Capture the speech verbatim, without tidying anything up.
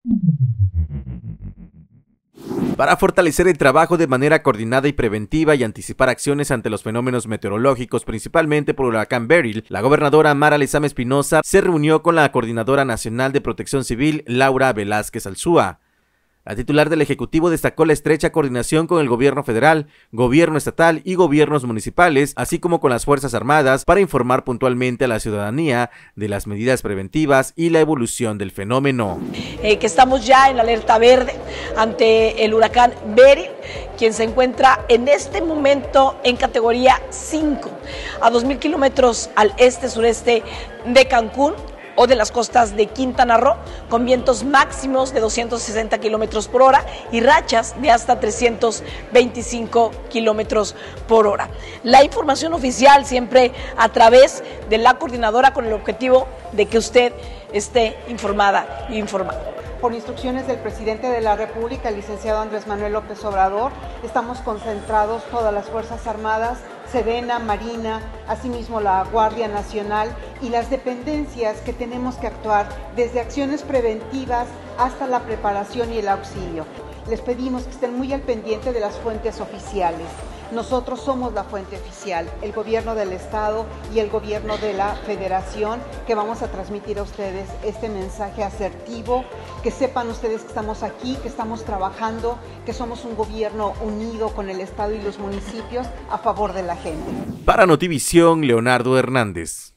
Para fortalecer el trabajo de manera coordinada y preventiva y anticipar acciones ante los fenómenos meteorológicos, principalmente por el huracán Beryl, la gobernadora Mara Lezama Espinosa se reunió con la Coordinadora Nacional de Protección Civil, Laura Velázquez Alzúa. La titular del Ejecutivo destacó la estrecha coordinación con el gobierno federal, gobierno estatal y gobiernos municipales, así como con las Fuerzas Armadas, para informar puntualmente a la ciudadanía de las medidas preventivas y la evolución del fenómeno. Eh, que estamos ya en alerta verde ante el huracán Beryl, quien se encuentra en este momento en categoría cinco, a dos mil kilómetros al este-sureste de Cancún o de las costas de Quintana Roo, con vientos máximos de doscientos sesenta kilómetros por hora y rachas de hasta trescientos veinticinco kilómetros por hora. La información oficial siempre a través de la coordinadora, con el objetivo de que usted esté informada y informado. Por instrucciones del presidente de la República, el licenciado Andrés Manuel López Obrador, estamos concentrados todas las Fuerzas Armadas, Sedena, Marina, asimismo la Guardia Nacional y las dependencias que tenemos que actuar desde acciones preventivas hasta la preparación y el auxilio. Les pedimos que estén muy al pendiente de las fuentes oficiales. Nosotros somos la fuente oficial, el gobierno del estado y el gobierno de la federación, que vamos a transmitir a ustedes este mensaje asertivo, que sepan ustedes que estamos aquí, que estamos trabajando, que somos un gobierno unido con el estado y los municipios a favor de la gente. Para Notivisión, Leonardo Hernández.